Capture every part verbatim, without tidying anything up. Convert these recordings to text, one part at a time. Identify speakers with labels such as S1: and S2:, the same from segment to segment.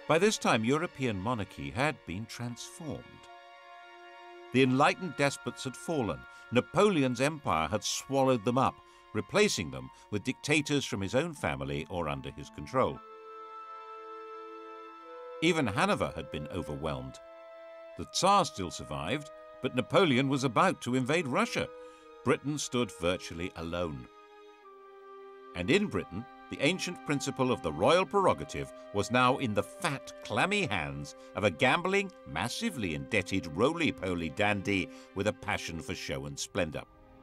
S1: By this time, European monarchy had been transformed. The enlightened despots had fallen. Napoleon's empire had swallowed them up, replacing them with dictators from his own family or under his control. Even Hanover had been overwhelmed. The Tsar still survived, but Napoleon was about to invade Russia. Britain stood virtually alone. And in Britain, the ancient principle of the royal prerogative was now in the fat, clammy hands of a gambling, massively indebted, roly-poly dandy with a passion for show and splendour.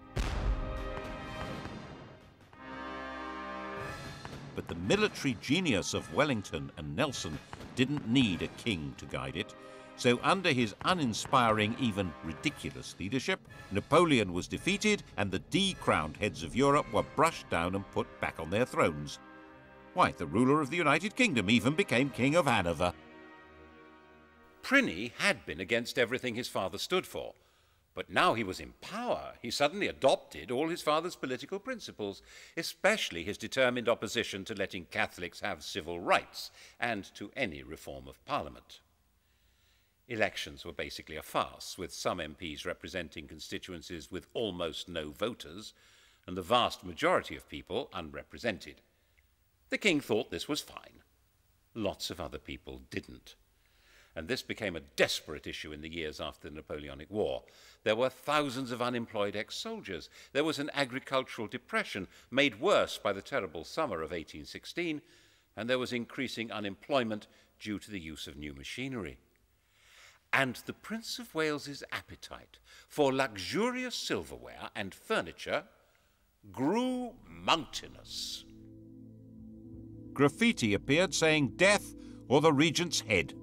S1: But the military genius of Wellington and Nelson didn't need a king to guide it. So under his uninspiring, even ridiculous leadership, Napoleon was defeated and the decrowned heads of Europe were brushed down and put back on their thrones. Why, the ruler of the United Kingdom even became King of Hanover.
S2: Prinny had been against everything his father stood for, but now he was in power. He suddenly adopted all his father's political principles, especially his determined opposition to letting Catholics have civil rights and to any reform of Parliament. Elections were basically a farce, with some M Ps representing constituencies with almost no voters, and the vast majority of people unrepresented. The king thought this was fine. Lots of other people didn't. And this became a desperate issue in the years after the Napoleonic War. There were thousands of unemployed ex-soldiers. There was an agricultural depression made worse by the terrible summer of eighteen sixteen, and there was increasing unemployment due to the use of new machinery. And the Prince of Wales's appetite for luxurious silverware and furniture grew mountainous.
S1: Graffiti appeared saying death or the regent's head.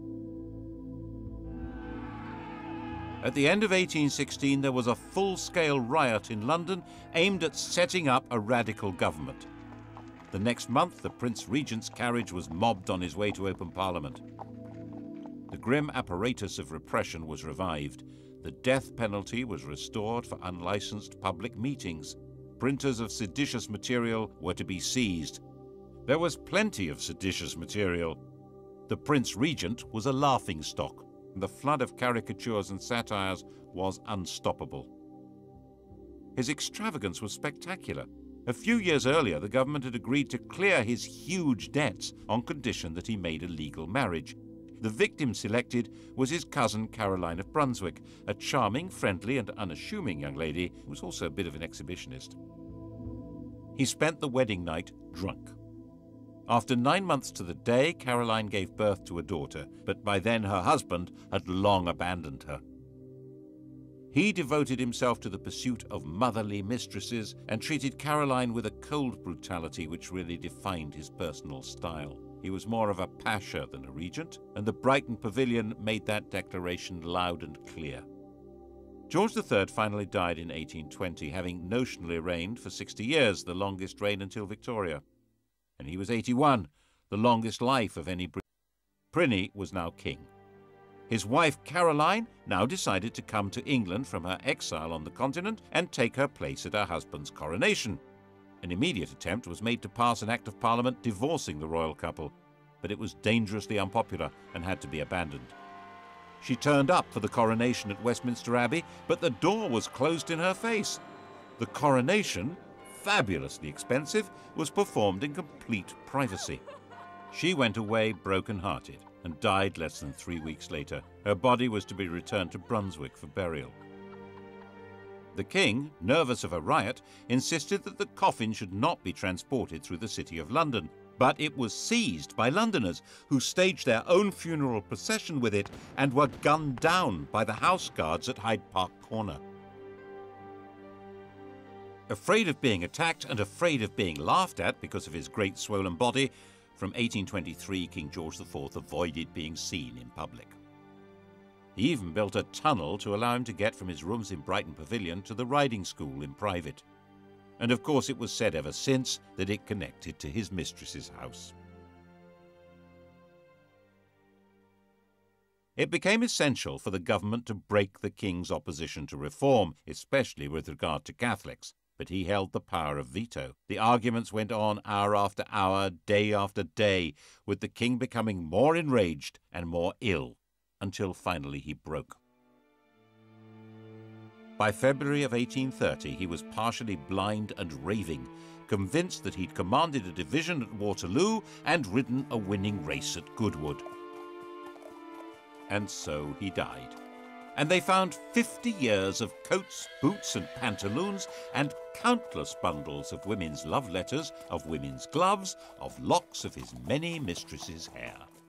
S1: At the end of eighteen sixteen, there was a full-scale riot in London aimed at setting up a radical government. The next month, the Prince Regent's carriage was mobbed on his way to open Parliament. The grim apparatus of repression was revived. The death penalty was restored for unlicensed public meetings. Printers of seditious material were to be seized. There was plenty of seditious material. The Prince Regent was a laughingstock. The flood of caricatures and satires was unstoppable. His extravagance was spectacular. A few years earlier, the government had agreed to clear his huge debts on condition that he made a legal marriage. The victim selected was his cousin Caroline of Brunswick, a charming, friendly and unassuming young lady who was also a bit of an exhibitionist. He spent the wedding night drunk. After nine months to the day, Caroline gave birth to a daughter, but by then her husband had long abandoned her. He devoted himself to the pursuit of motherly mistresses and treated Caroline with a cold brutality which really defined his personal style. He was more of a pasha than a regent, and the Brighton Pavilion made that declaration loud and clear. George the Third finally died in eighteen twenty, having notionally reigned for sixty years, the longest reign until Victoria. And he was eighty-one, the longest life of any Briton. Prinny was now king. His wife Caroline now decided to come to England from her exile on the continent and take her place at her husband's coronation. An immediate attempt was made to pass an Act of Parliament divorcing the royal couple, but it was dangerously unpopular and had to be abandoned. She turned up for the coronation at Westminster Abbey, but the door was closed in her face. The coronation, fabulously expensive, was performed in complete privacy. She went away broken-hearted and died less than three weeks later. Her body was to be returned to Brunswick for burial. The king, nervous of a riot, insisted that the coffin should not be transported through the City of London, but it was seized by Londoners, who staged their own funeral procession with it and were gunned down by the house guards at Hyde Park Corner. Afraid of being attacked and afraid of being laughed at because of his great swollen body, from eighteen twenty-three King George the Fourth avoided being seen in public. He even built a tunnel to allow him to get from his rooms in Brighton Pavilion to the riding school in private. And of course it was said ever since that it connected to his mistress's house. It became essential for the government to break the king's opposition to reform, especially with regard to Catholics. but he held the power of veto. The arguments went on hour after hour, day after day, with the king becoming more enraged and more ill, until finally he broke. By February of eighteen thirty, he was partially blind and raving, convinced that he'd commanded a division at Waterloo and ridden a winning race at Goodwood. And so he died. And they found fifty years of coats, boots and pantaloons, and countless bundles of women's love letters, of women's gloves, of locks of his many mistresses' hair.